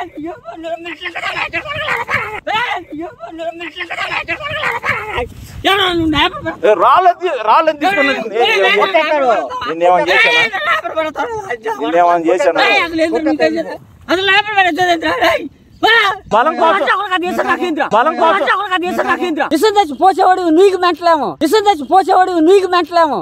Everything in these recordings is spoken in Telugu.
రాళ్ళని పోసేవాడు నీకు మెంటలేమో పోసేవాడు నీకు మెంటలేమో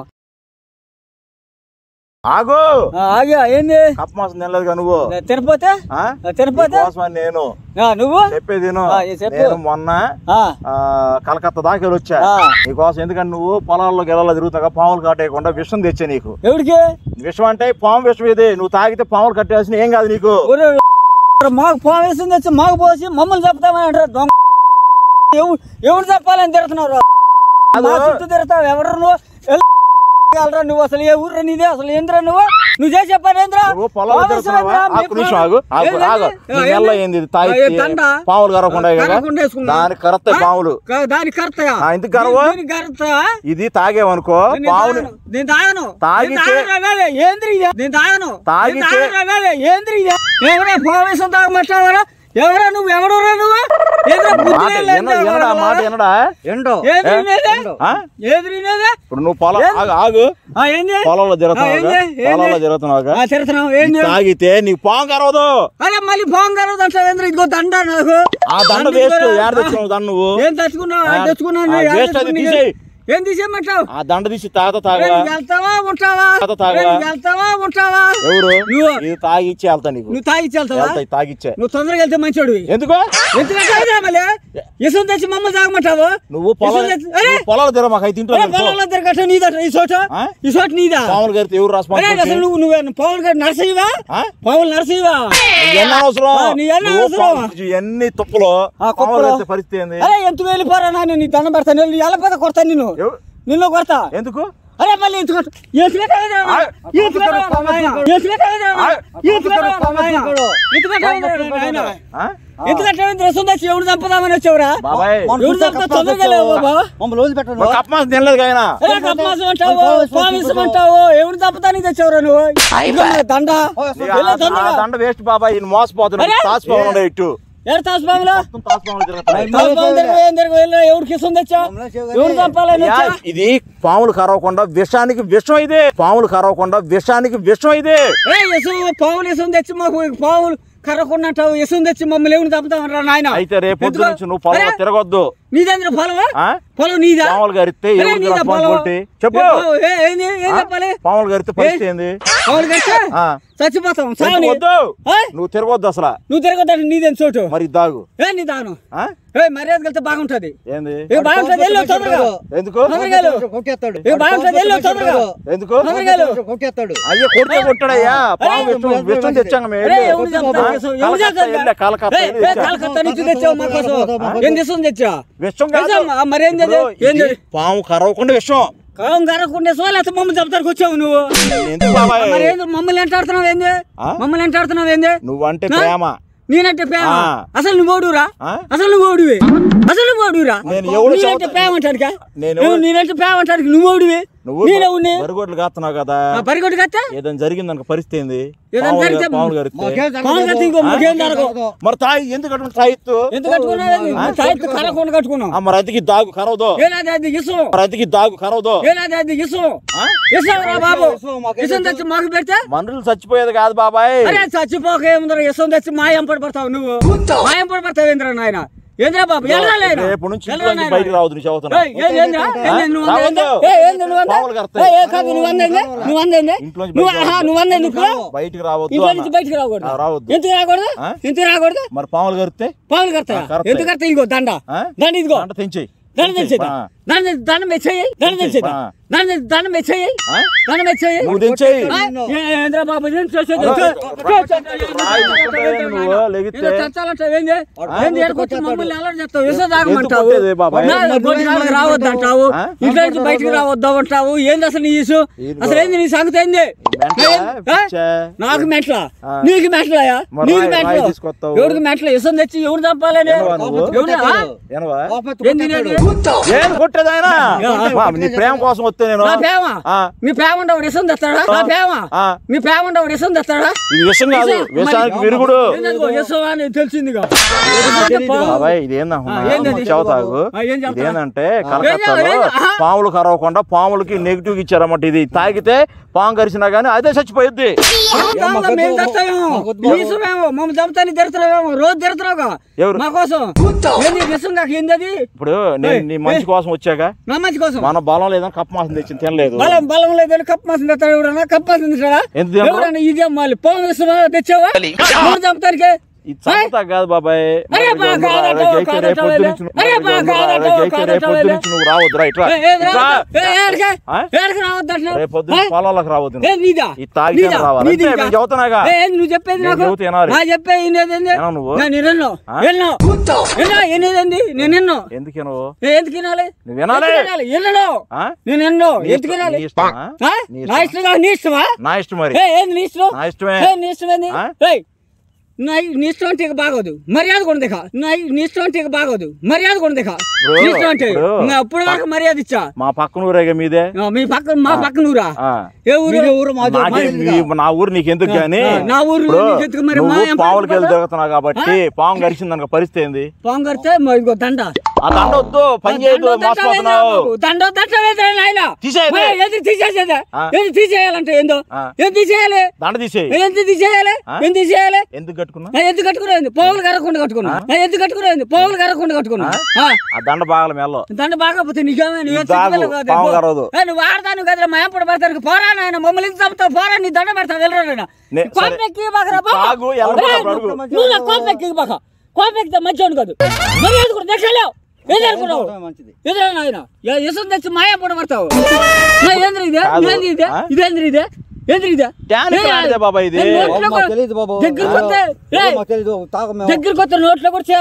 ఆగు ఆగా ఏంది కప్ప మాసం తినలేదుగా నువ్వు తినపోతే నేను నువ్వు చెప్పేది మొన్న కలకత్తా దాకా వచ్చా నీకోసం ఎందుకంటే నువ్వు పొలాల్లో గెలలో తిరుగుతాగా పాములు కాటేయకుండా విషం తెచ్చా నీకు ఎవరికి విషం అంటే పాము విషం ఇది నువ్వు తాగితే పాములు కట్టేయాల్సిన ఏం కాదు నీకు మాకు పాము విషం తెచ్చి మాకు పోసి మమ్మల్ని చెప్తామని అంటారు ఎవరు చెప్పాలని తిరుగుతున్నారు చుట్టూ తిరుగుతావు ఎవరు నువ్వు అసలు ఏ ఊర్రా నీదే అసలు ఏంద్రా నువ్వు చేసి చెప్పాను ఏంద్రా పాములు కరవకుండా దాని కరెక్ట్ పాములు దాని కరెక్ట్ ఇది తాగేవనుకో పాములు నేను తాగను ఏంద్రీ నేను తాగను ఏంద్రీ పావేశం తాగమంటావరా ఎవరా నువ్వు ఎవడరా నువ్వు ఇప్పుడు నువ్వు పొలంలో జరుగుతున్నావు తాగితే నీకు పాము కరవదు అరే మళ్ళీ పాము కరవదు అంటే ఇదిగో దండ నాకు ఆ దండ వేస్ట్ ఏడ తెచ్చుకున్నావు దండ నువ్వు ఏం తెచ్చుకున్నావు ఏం తీసేయమంటావు ఆ దండ తీసి వెళ్తావా ఉంటావా ఎవరు ఇది తాగిచ్చి వెళ్తా నీకు నువ్వు తాగిచ్చి వెళ్తావా తాగిచ్చే నువ్వు తొందరగా వెళ్తే మంచోడు ఎందుకు ఇసం తెచ్చి మమ్మల్ని తాగమంటావు నువ్వు పొలాలు తిరగ మాకు అయితే పొలంలో తిరగట నీదా ఈ చోట నీదా పాములు గారితో ఎవరు రాసు నువ్వు పావులు గారి నర్సయ్యవా పావులు నర్సయ్యవా ఎన్ని తుప్పలు పరిస్థితి ఎంత వెళ్ళిపోరా నేను నీ దండం పెడతాను వెళ్ళిపోతే కొడతాను నిన్ను కొడతా ఎందుకు అరే మళ్ళీ ఎందుకంటే రసం తెచ్చి ఎవరు చంపుదామని వచ్చావురా ఎవరు చంపుతా తొందరగా అంటావు ఎవరు చంపుతానికి తెచ్చావురా నువ్వు దండ వేస్ట్ బాబాయ్ మోసపోతున్నాడు ఇటు ఎవరికి తెచ్చా ఎవరు చంపాలని ఇది పాములు కరవకుండా విషానికి విషం ఇదే పాములు కరవకుండా విషానికి విషం ఇదే పాములు విషం తెచ్చి మాకు పాములు కరవకుండా అంటావు విషం తెచ్చి మమ్మల్ని ఎవరు చంపుతామరా నాయన అయితే రేపు నుంచి నువ్వు పొలం తిరగొద్దు నీదేంద్ర పొలమా పొలం నీదా పాములు గారితే చెప్పు పాములు గారితే పరిస్థితి ఏంది పాములు గారితే చచ్చిపోతాం నువ్వు తిరగొద్దు అసలు నువ్వు తిరగొద్దు నీదేం చోటు మరి దాగు నీ దాను మర్యాద వెళ్తే బాగుంటది ఏంది బాగుంటది ఎందుకు ఎందుకు అయ్యో కొడితే కొట్టాడయ్యా పాము విషం తెచ్చాం పాము కరవకుండా విషం కరవకుండా మమ్మల్ని చెప్తానికి వచ్చావు నువ్వు మమ్మల్ని ఎంటాడుతున్నావు ఏంది మమ్మల్ని ఎంటాడుతున్నావు ఏంది నువ్వంటే ప్రేమ నేనంటే ప్రేమ అసలు నువ్వు ఓడురా అసలు నువ్వు ఓడివే నేనంటే ప్రేమ అంటాడుకా నేనంటే ప్రేమ అంటాడు నువ్వు ఓడివే పరిగొడ్లు కాస్తున్నావు కదా పరిగొడ్డు కత్తా ఏదైనా జరిగిందనుకో పరిస్థితి ఏంది మరి తాయి ఎందుకు కట్టుకున్నావు మరి అతికి దాగు కరవదు అతికి దాగు కరవదు మాకు పెడితే మనుషులు చచ్చిపోయేది కాదు బాబాయ్ చచ్చిపోక ఏముందరూ ఇసం తెచ్చి మాయం పడిపడతావు నువ్వు మాయం పడిపడతావు ఏంద్రా నాయన ఏంద్రా బాబు రేపు నుంచి బయటకు రావద్దు బయటకు రావద్దు ఎందుకు రాకూడదు మరి పాములు కడితే ఎందుకు కడతా ఇదిగో దండ ఇదిగో తెంచేయి దండం మెచ్చేయి రావద్దంటావు ఇంట్లో నుంచి బయటకు రావద్దు అంటావు ఏంది అసలు నీ ఇసు అసలు ఏంది నీ సంగతి ఏంది నాకు మెట్ల నీకు మెట్లయా నీకు మెట్ల ఎవరికి మెట్ల ఇసం తెచ్చి ఎవరు చంపాలని కొట్టేది ఆయన నీ ప్రేమ కోసం వస్తే నేను మీ ప్రేమ ఉండవు విషం తెస్తాడా నా ప్రేమ మీ ప్రేమ ఉండవు విషం తెస్తాడా ఇది విషం కాదు విషానికి విరుగుడు విషం అని తెలిసిందిగా చెబుతాగు ఇదేంటంటే కలకత్తాలో పాములు కరవకుండా పాములకి నెగిటివ్ ఇచ్చారన్నమాట ఇది తాగితే పాము కరిచినా గానీ అదే చచ్చిపోయింది మమ్మల్ని చంపుతాని తిరుతున్నావేమో రోజు తిరుతున్నావుగా మా కోసం ఇప్పుడు నేను నీ మంచి కోసం వచ్చాక నా మంచి కోసం మన బలం లేదని కప్ప మాసం తెచ్చింది తినలేదు బలం లేదని కప్ప మాసం తెస్తాడు ఎవడన్నా కప్ప మాసం తెచ్చాడా ఇదే మళ్ళీ పాము తెచ్చావా చంపుతానికే చంపుతా కాదు బాబాయ్ నువ్వు రావద్దు రేపొద్దు పొలాలకు రావద్దు ఈ తాగితే రావాలి చదువుతున్నాగా నువ్వు చెప్పేది నేను ఎందుకు నువ్వు ఎందుకు వినాలి నువ్వు వినాలి నేను ఎందుకు వినాలి నీ ఇష్టమా నా ఇష్టం మరి నీ ఇష్టం నా ఇష్టమే నీ ఇష్టమేంది నీ ఇష్టం అంటే బాగోదు మర్యాద కూడా దిఖా నీ ఇష్టం అంటే బాగోదు మర్యాద కూడా దిఖా నీ ఇష్టం అంటే అప్పుడు వరకు మర్యాద ఇచ్చా మా పక్కన ఊరేగా మీదే మీ పక్కన మా పక్కన ఊరా ఏ ఊరు నా ఊరు నీకు ఎందుకు గానీ నా ఊరు పావులకి వెళ్ళి తిరుగుతున్నావు కాబట్టి పాము గరిచిందనుకో పరిస్థితి ఏంది పాము కరితే ఇదిగో దండ ఆ దండ వద్దు పని చేయదు మోసపోతున్నావు దండ తీసేయాలంటే ఏందో ఏం తీసేయాలి దండ తీసేయి ఎందుకు తీసేయాలి ఏం తీసేయాలి ఎందుకు కట్టుకున్నా ఎందుకు కట్టుకునేది పోగులు కరగకుండా కట్టుకున్నా ఎందుకు కట్టుకునేది పోగులు కరగకుండా కట్టుకున్నా ఆ దండ బాగా మెల్లో దండ బాగపోతే నీకేమే నువ్వు ఆడతాను కదా మా ఎంపడు పెడతాను పోరా నాయన మమ్మల్ని చంపుతావు పోరా నీ దండ పెడతావు వెళ్ళరా కోపెక్కి బాగా కోపెక్కితే మంచివాడు కాదు మర్యాద కూడా దగ్గరలేవు ఏదనుకున్నావు ఎదురైనా ఆయన యశం తెచ్చి మా ఎంపడు పడతావు ఏంద్రీ ఇదే ఇదే ఇదేంద్రీ ఇదే దగ్గరికి వస్తే నోట్లో కూడా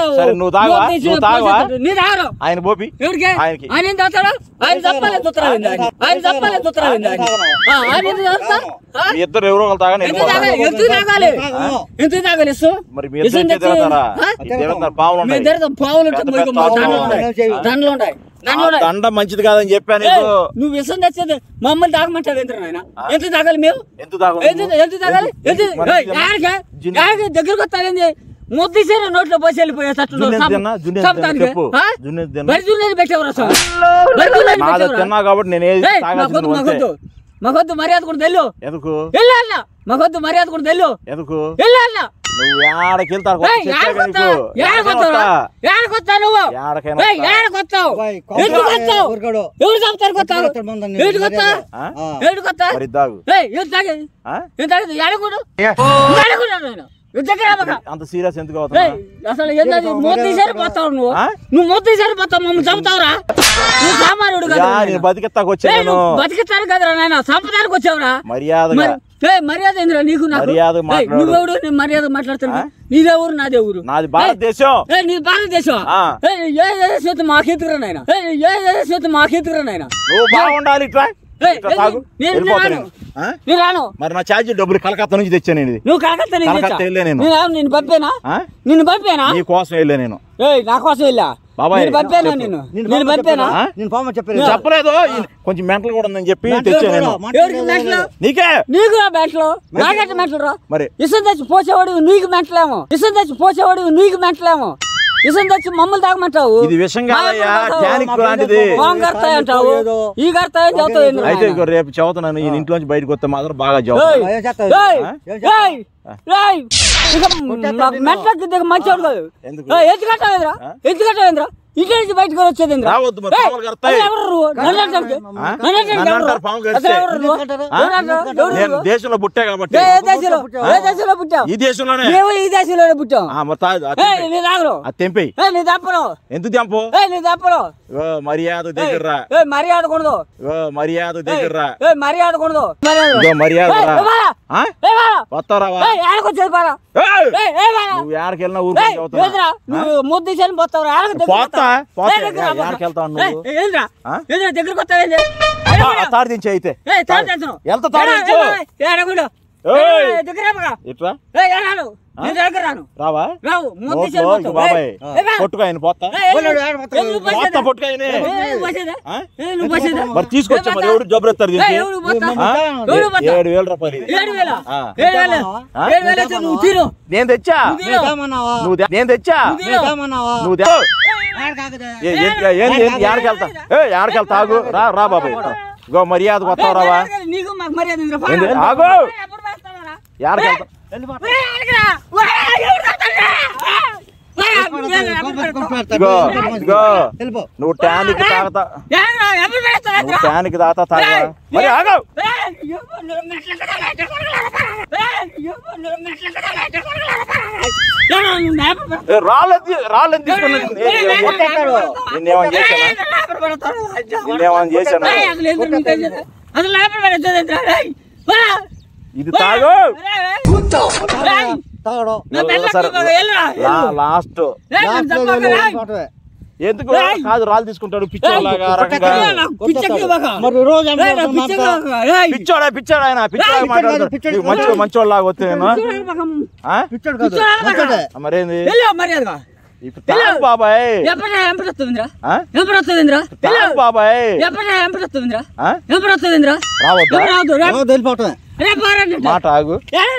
ఆయన పోపి ఆయన ఏం తాగుతాడు ఆయన చెప్పలేదు ఆయన చెప్పలేదు ఇద్దరు ఎవరో తాగాలి ఎందుకు తాగాలి పావులు దండలు ఉంటాయి దండ మంచిది కాదని చెప్పాను నువ్వు విషం తెచ్చేది మమ్మల్ని తాగమంటావు ఎంత తాగాలి మేము ఎంత తాగాలి దగ్గరకు వస్తావేంది ముద్దిసేన నోట్లో పోసి వెళ్ళిపోయా మాకొద్దు మర్యాద కూడా తెలు వెళ్ళాల మాకొద్దు మర్యాద కూడా తెలు వెళ్ళాల అంత సీరియస్ ఎందుకు అసలు మోతీసారి పోతావు నువ్వు మోతీసారి పోతావు మమ్మల్ని చంపుతావురా నువ్వు సామాన్యుడు కదా బతికెత్తాకు వచ్చాను బతికెత్తాను కదరా నాయన సంపదానికి వచ్చావురా మర్యాద మర్యాద ఏందిరా నీకు నువ్వెవడు నేను మర్యాద మాట్లాడుతున్నా నీదే ఊరు నాదే ఊరు నాది భారతదేశం నీ భారతదేశం ఏ చేతి మాకెత్తుకురా నాయన ఏ చేతి మాకెత్తుకురా నాయన నువ్వు బాగుండాలి నేను రాను మరి నా ఛార్జ్ డబ్బులు కలకత్తా నుంచి తెచ్చాను నేను నువ్వు కలకత్తా నిన్ను పంపేనా నిన్ను పంపేనా నీ కోసం వెళ్ళా నేను నా కోసం వెళ్ళా బాబాయ్ పంపానా నేను పంపానా చెప్పలేదు కొంచెం మెంటల్ కూడా ఉందని చెప్పి తెచ్చాను నీకే నీకు మెంటలు నాకైతే మెంటలు రా మరి ఇసం తెచ్చి పోసేవాడు నీకు మెంటలేమో ఇసం తెచ్చి పోసేవాడు నీకు మెంటలేమో ఇసం తెచ్చి మమ్మల్ని తాగమంటావు ఇది విషం కాదయ్యా టానిక్ లాంటిది అంటావు ఈ కడతాయని చదువుతావు అయితే రేపు చదువుతున్నాను ఈ ఇంట్లోంచి బయటకు వస్తే మాత్రం బాగా మెట్లకి దగ్గర మంచివాడు కాదు ఎందుకు కట్టావేంద్రా ఎందుకు కట్టావేంద్రా ఇంటి నుంచి బయటకు వచ్చేది దేశంలో పుట్టా కాబట్టి ఈ దేశంలోనే ఈ దేశంలోనే పుట్టాం తెంపి నీ తప్పను ఎందుకు తెంపు నీ తప్పను మర్యాద దగ్గర మర్యాద కొడదు మర్యాద దగ్గర మర్యాద కొడదు మర్యాద వస్తారా నువ్వు ఎక్కడికి వెళ్ళినా ఊరు ముద్దేశాన్ని పోతావు దగ్గరికి తాడు దించి అయితే ఇట్రా రావా బాబాయ్ పొట్టుగా ఆయన పోతా పొట్టుగా మరి తీసుకొచ్చా మరి ఎవరు జబరెత్తారు 7,000 రూపాయలు నేను తెచ్చా నేను తెచ్చా నువ్వు ఏడకెళ్తా ఏడకెళ్తా ఆగు రా బాబాయ్ గో మర్యాద వస్తావు రావా ఆగు ఏడకెళ్తా నువ్వు ట్యానికి తాగుతా నువ్వు ట్యానికి తాగుతా తాగా మరి ఆగు రాళ్ళని తీసుకున్నాను చేశాను ఇది తాగు లాస్ట్ ఎందుకు కాదు రాళ్ళు తీసుకుంటాడు పిచ్చోడా పిచ్చాడు ఆయన పిచ్చాడు మాట్లాడతాడు మంచోళ్ళ లాగా వస్తే మరేంది బాబాయ్ బాబాయ్ మాట ఆగు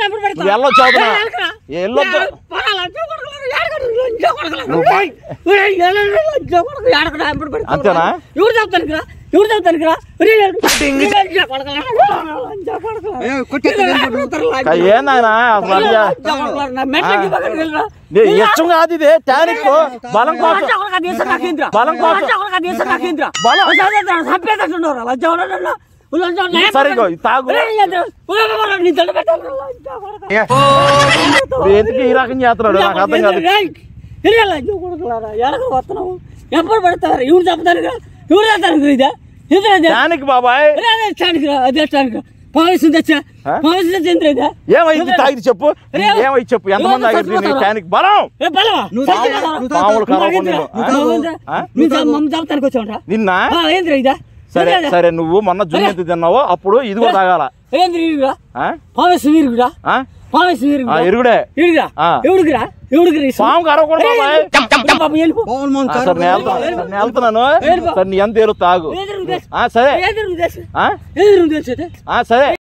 అంతేనా ఎవరు చెప్తాను ఏందైనా ఇష్టం కాదు ఇది టానిక్ బలం కోసం బలం కోసం సరే తాగు ఎందుకు ఈ రకం చేస్తున్నాడు నాకు అర్థం కాదు ఎప్పుడు పెడతారు ఎవరు చెప్తాను ఎవరు చెప్తాను ఇదే టానిక్ బాబాయ్ అదే టానిక్ ఏమైంది తాగి చెప్పు ఏమైంది చెప్పు ఎంతమంది తాగి టానిక్ బలం నిన్న సరే సరే నువ్వు మొన్న జున్ను ఎంత తిన్నావో అప్పుడు ఇది కూడా తాగాల ఎరుగుడే పాము కరవకూడదు వెళ్తున్నాను సరే నీ ఎంత తాగు సరే సరే